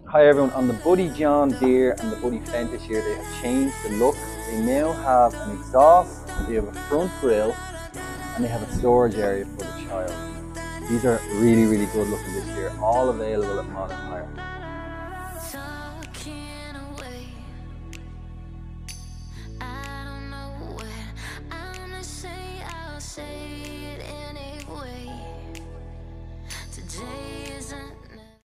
Hi everyone, on the Buddy John Deere and the Buddy Fendt this year, they have changed the look. They now have an exhaust, they have a front grille, and they have a storage area for the child. These are really, really good looking this year, all available at Monaghan Hire.